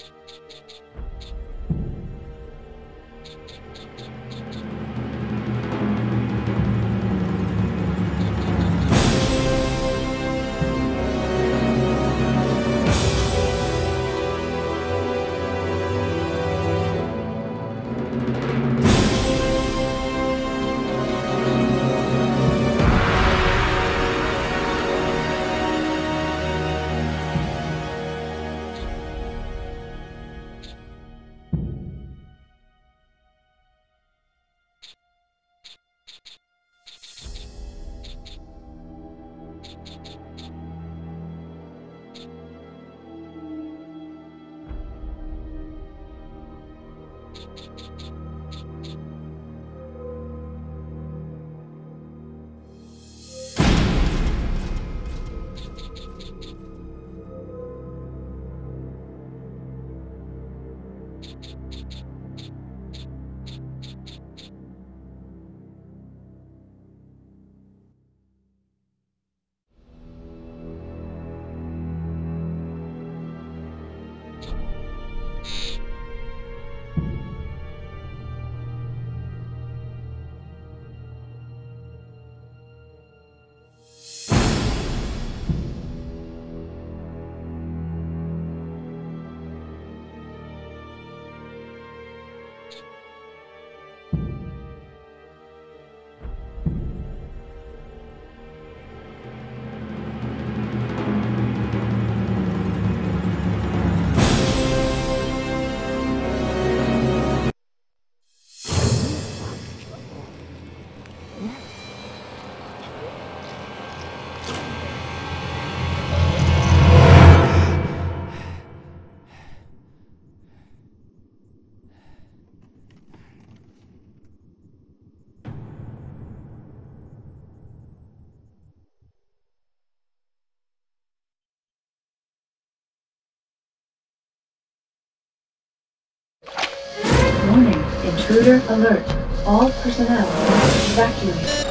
Warning, intruder alert. All personnel evacuate.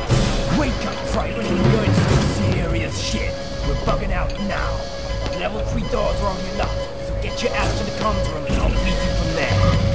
Wake up, Friday, you're in some serious shit. We're bugging out now. Level 3 doors are on your left, so get your ass to the comms room and I'll meet you from there.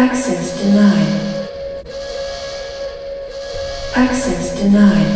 Access denied. Access denied.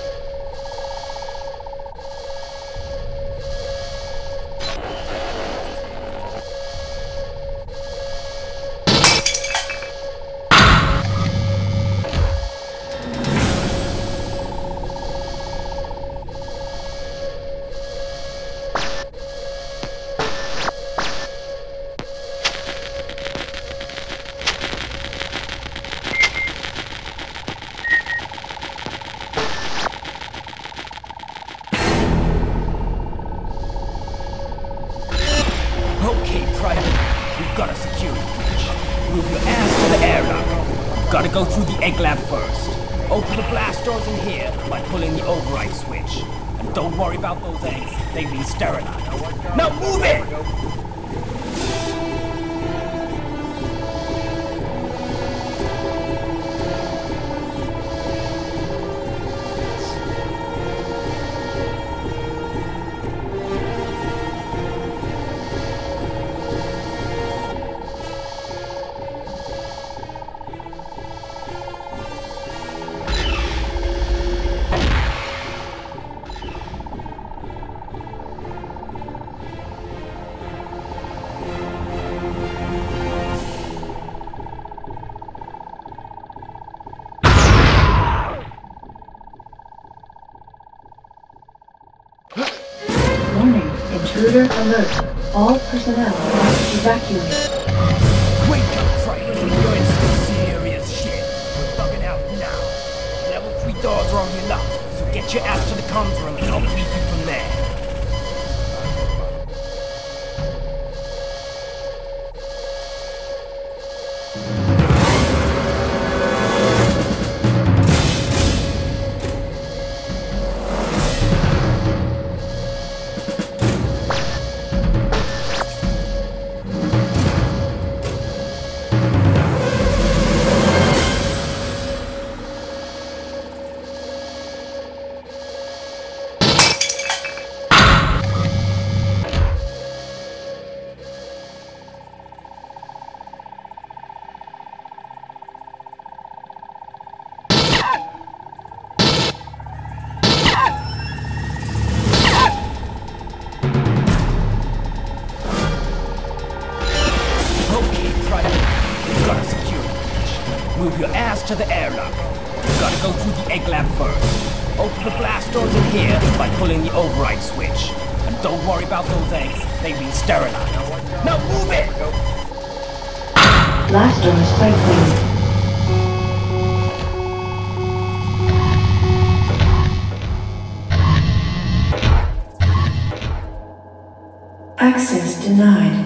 Got a security breach. Move your ass to the airlock. Gotta go through the egg lab first. Open the blast doors in here by pulling the override switch. And don't worry about those eggs. They've been sterilized. Now move it! Warning, intruder alert. All personnel evacuate. Wake up, Friday. You're in some serious shit. We're bugging out now. Level 3 doors are on your left, so get your ass to the comms room and I'll brief you from there. Move your ass to the airlock. Gotta go through the egg lab first. Open the blast doors in here by pulling the override switch. And don't worry about those eggs. They've been sterilized. Now move it! Blast doors open. Access denied.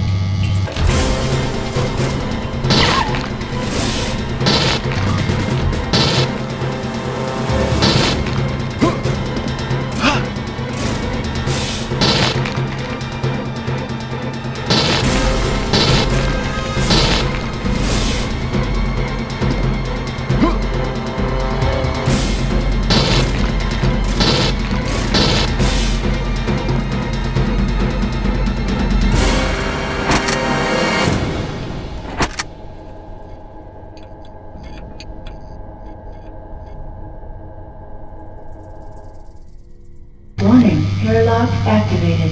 Warning, airlock activated.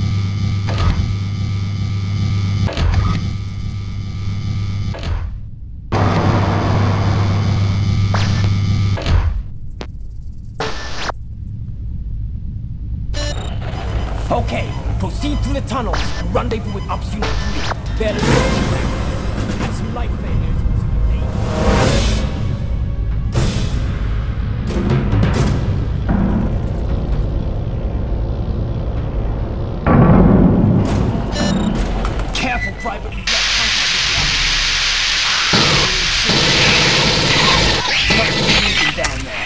Okay, proceed through the tunnels and rendezvous with Ops Unit 3. Better had some light failures. Careful, Private. We got contact with the Something down there.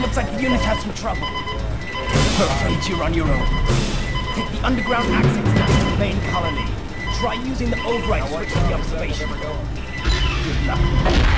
Looks like the unit has some trouble. We're afraid you're on your own. Take the underground access to the main colony. Try using the override switch for the observation. Good luck.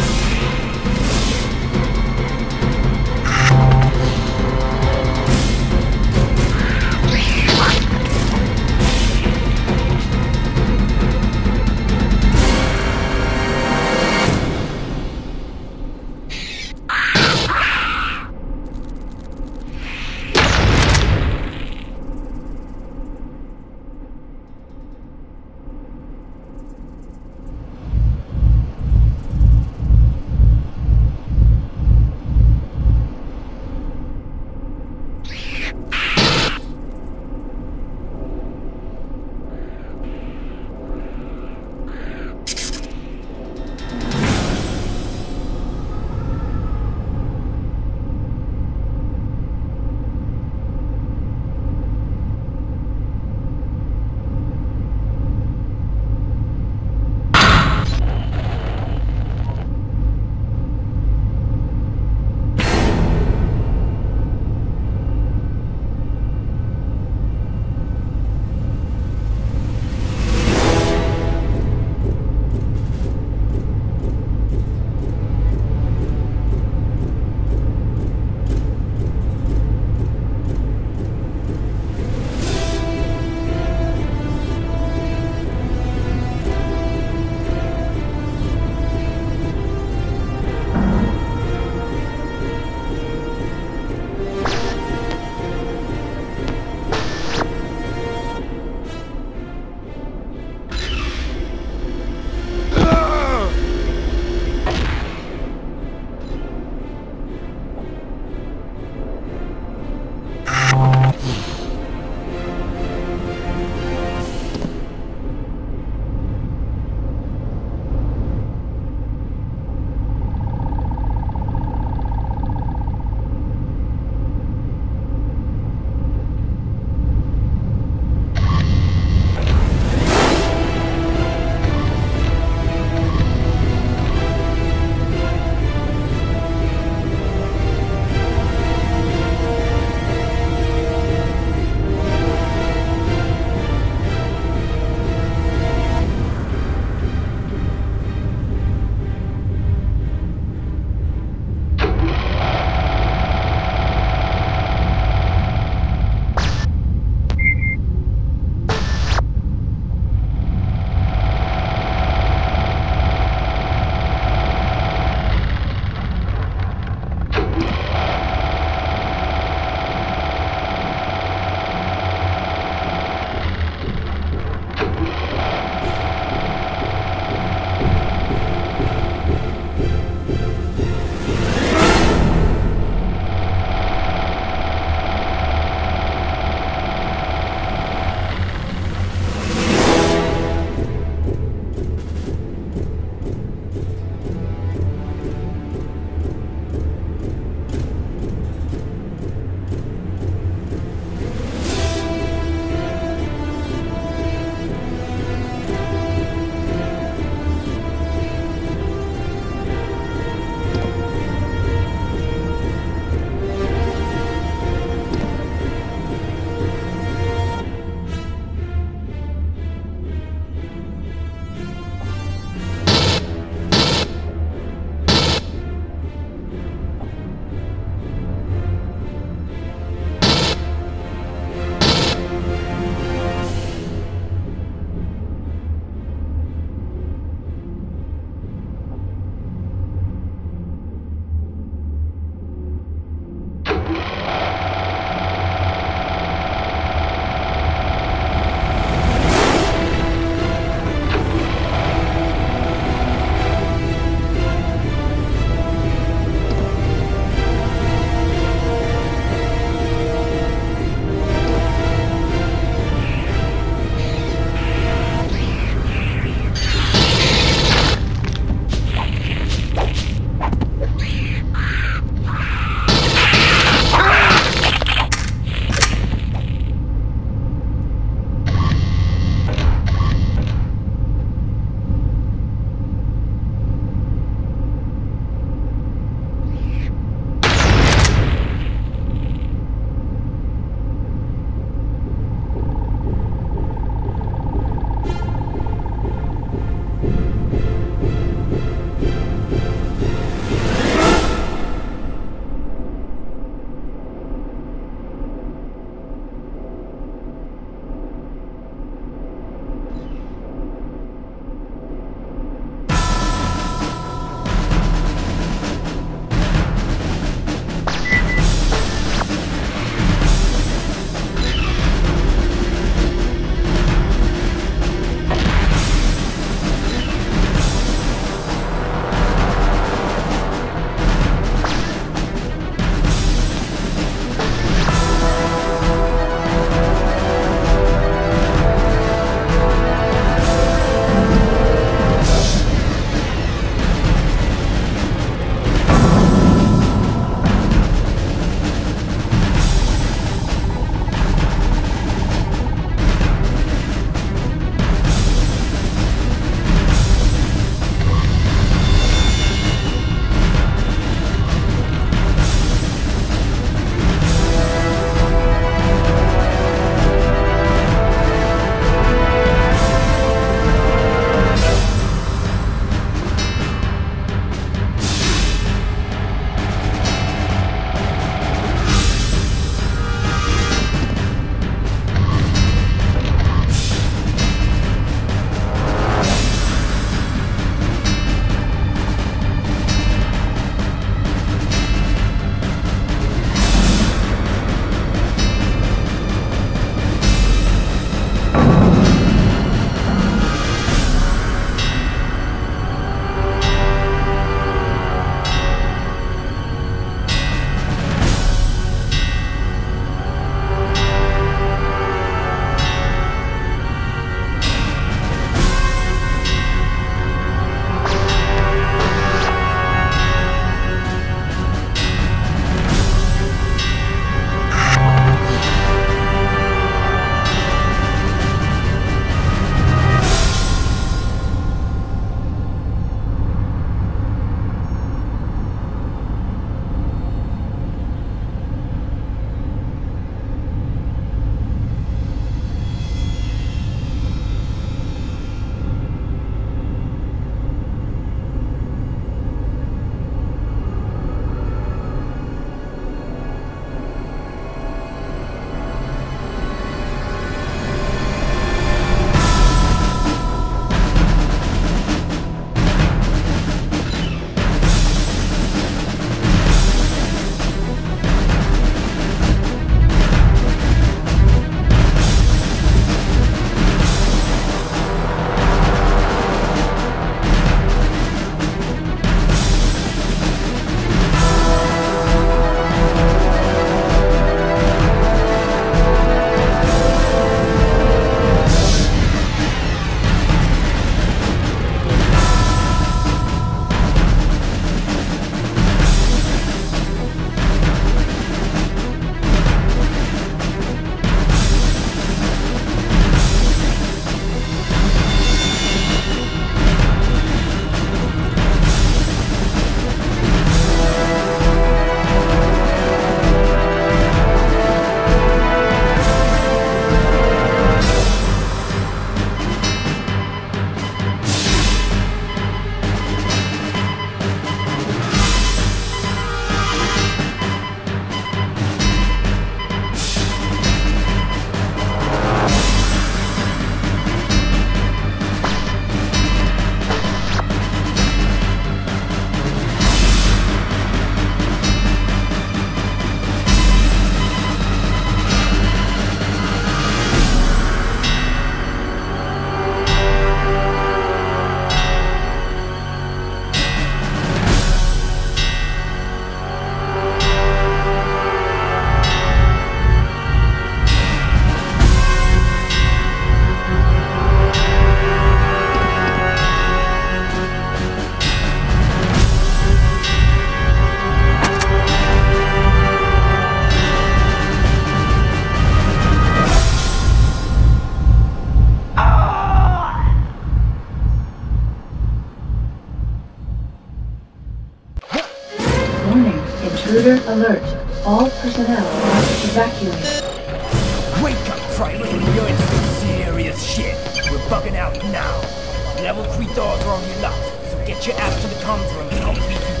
Intruder alert. All personnel evacuate. Wake up, Primer! You're in some serious shit. We're bugging out now. Level 3 doors are already locked, so get your ass to the comms room and I'll beat you